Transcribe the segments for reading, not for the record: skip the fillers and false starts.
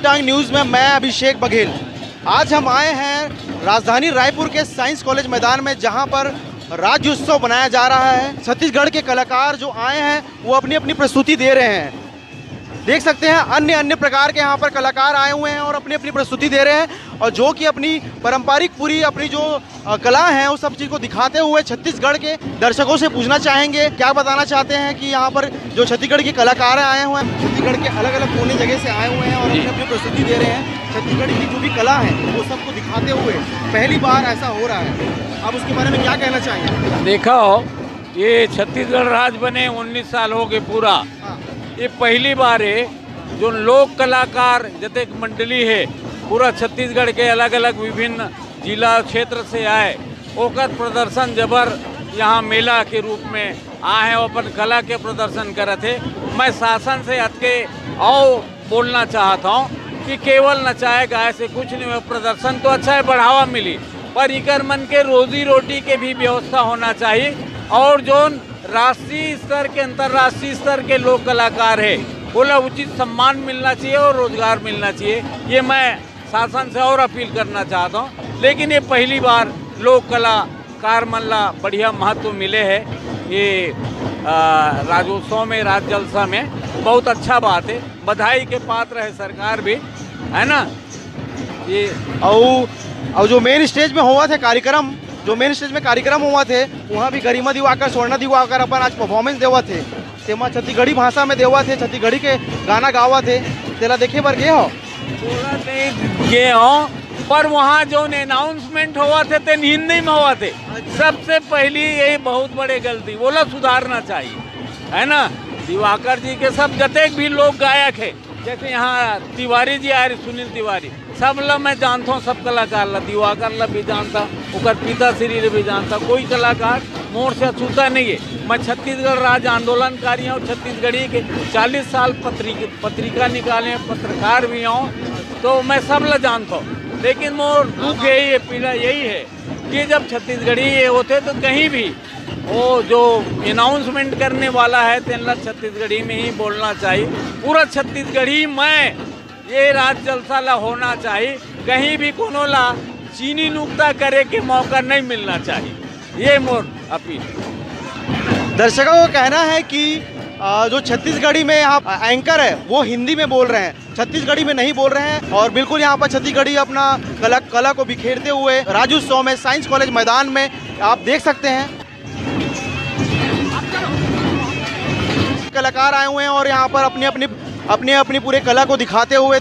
टांग न्यूज़ में मैं अभिषेक बघेल। आज हम आए हैं राजधानी रायपुर के साइंस कॉलेज मैदान में, जहां पर राज्योत्सव बनाया जा रहा है। छत्तीसगढ़ के कलाकार जो आए हैं वो अपनी अपनी प्रस्तुति दे रहे हैं। देख सकते हैं अन्य अन्य प्रकार के यहाँ पर कलाकार आए हुए हैं और अपनी अपनी प्रस्तुति दे रहे हैं, और जो कि अपनी पारंपरिक पूरी अपनी जो कला है उस सब चीज़ को दिखाते हुए छत्तीसगढ़ के दर्शकों से पूछना चाहेंगे क्या बताना चाहते हैं कि यहाँ पर जो छत्तीसगढ़ के कलाकार आए हुए हैं, छत्तीसगढ़ के अलग अलग कोने जगह से आए हुए हैं और अपनी अपनी प्रस्तुति दे रहे हैं। छत्तीसगढ़ की जो भी कला है वो सबको दिखाते हुए पहली बार ऐसा हो रहा है। आप उसके बारे में क्या कहना चाहेंगे? देखा हो, ये छत्तीसगढ़ राज्य बने 19 साल हो गए पूरा। ये पहली बार है जो लोक कलाकार जैसे मंडली है पूरा छत्तीसगढ़ के अलग अलग विभिन्न जिला क्षेत्र से आए ओकर प्रदर्शन जबर यहाँ मेला के रूप में आए हैं, अपन कला के प्रदर्शन करे थे। मैं शासन से हटके और बोलना चाहता हूँ कि केवल नचाए गाए से कुछ नहीं, प्रदर्शन तो अच्छा है, बढ़ावा मिली, पर इकर मन के रोजी रोटी के भी व्यवस्था होना चाहिए। और जो राष्ट्रीय स्तर के अंतर्राष्ट्रीय स्तर के लोक कलाकार है बोला उचित सम्मान मिलना चाहिए और रोजगार मिलना चाहिए। ये मैं शासन से और अपील करना चाहता हूँ। लेकिन ये पहली बार लोक कलाकार मल्ला बढ़िया महत्व मिले है ये राज्योत्सव में, राज्य जलसा में, बहुत अच्छा बात है। बधाई के पात्र है सरकार भी, है ना। ये और जो मेन स्टेज में हुआ था कार्यक्रम, जो मेन स्टेज में कार्यक्रम हुआ थे वहाँ भी गरिमा दिवाकर, स्वर्ण दिवाकर अपन आज परफॉर्मेंस देवा थे। तेमा छत्तीसगढ़ी भाषा में देवा थे, छत्तीसगढ़ी के गाना गावा थे। तेरा देखे बर गए हो? बोला नहीं गए हो, पर वहाँ जो अनाउंसमेंट हुआ थे तो हिंदी में हुआ थे। सबसे पहली यही बहुत बड़े गलती बोला सुधारना चाहिए, है ना। दिवाकर जी के सब जते भी लोग गायक है, जैसे यहाँ तिवारी जी आए, सुनील तिवारी, सब ला मैं जानता हूँ, सब कलाकार ला, दिवाकर ला भी जानता, उकर पिता श्री भी जानता। कोई कलाकार मोर से अछूता नहीं है। मैं छत्तीसगढ़ राज्य आंदोलनकारी हूँ, छत्तीसगढ़ी के 40 साल पत्रिका निकाले, पत्रकार भी हूँ, तो मैं सब ला जानता हूँ। लेकिन मोर दुख यही है, पीड़ा यही है कि जब छत्तीसगढ़ी ये होते तो कहीं भी वो जो अनाउंसमेंट करने वाला है तेनला छत्तीसगढ़ी में ही बोलना चाहिए। पूरा छत्तीसगढ़ी में ये राज्य जलसा ला होना चाहिए। कहीं भी कोनो ला चीनी नुक्ता करे के मौका नहीं मिलना चाहिए। ये मोर अपील। दर्शकों का कहना है कि जो छत्तीसगढ़ी में यहाँ एंकर है वो हिंदी में बोल रहे हैं, छत्तीसगढ़ी में नहीं बोल रहे हैं। और बिल्कुल यहाँ पर छत्तीसगढ़ी अपना कला को बिखेरते हुए राज्योत्सव में साइंस कॉलेज मैदान में आप देख सकते हैं कलाकार आए हुए हैं और यहाँ पर अपनी अपनी पूरे कला को दिखाते हुए।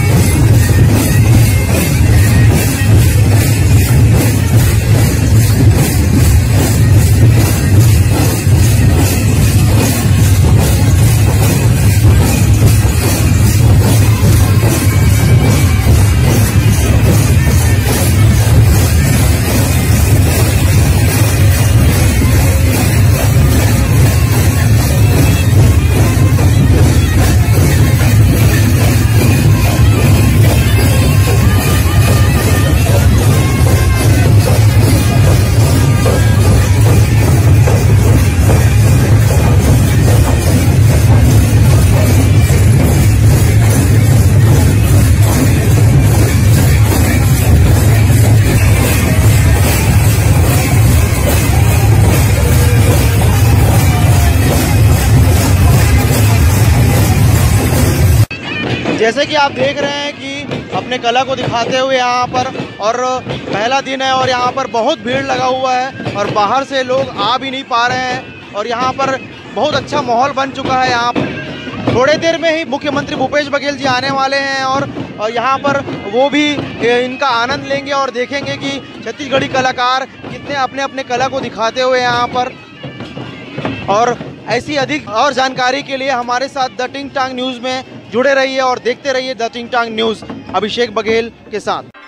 जैसे कि आप देख रहे हैं कि अपने कला को दिखाते हुए यहाँ पर, और पहला दिन है और यहाँ पर बहुत भीड़ लगा हुआ है और बाहर से लोग आ भी नहीं पा रहे हैं, और यहाँ पर बहुत अच्छा माहौल बन चुका है। यहाँ पर थोड़ी देर में ही मुख्यमंत्री भूपेश बघेल जी आने वाले हैं और यहाँ पर वो भी इनका आनंद लेंगे और देखेंगे कि छत्तीसगढ़ी कलाकार कितने अपने अपने कला को दिखाते हुए यहाँ पर। और ऐसी अधिक और जानकारी के लिए हमारे साथ द टिंग टांग न्यूज़ में जुड़े रहिए और देखते रहिए द टिंग टांग न्यूज़। अभिषेक बघेल के साथ।